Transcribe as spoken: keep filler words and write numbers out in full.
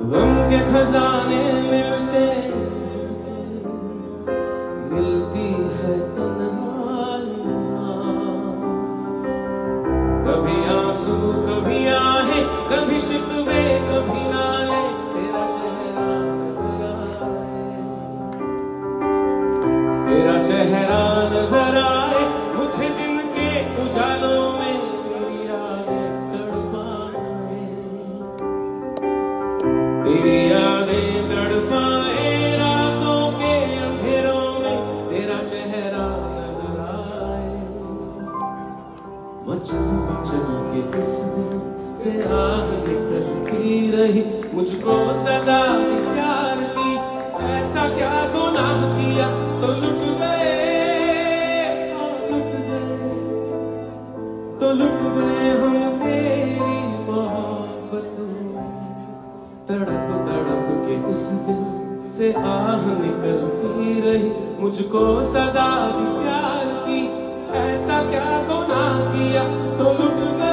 गम के खजाने मिलते मिलती है तन्हाइयां, कभी आंसू कभी आहे, कभी शिकवे कभी नाले, तेरा चेहरा नजर आए, तेरा चेहरा नजर आए मुझे दिन के उजालों में, तेरी यादें तड़पाए, तेरी यादें तड़पाए रातों के अंधेरों में, तेरा चेहरा नजर आए। मचल मचल के इस दिल से आग निकलती रही, मुझको सजा दी प्यार की, ऐसा क्या गुनाह किया तो लुट गए, लुट गए तो लुट गए हम तेरी मोहब्बत में। तड़प तड़प के इस दिल से आह निकलती रही, मुझको सजा दी प्यार की, ऐसा क्या गुनाह किया तो लुट गए।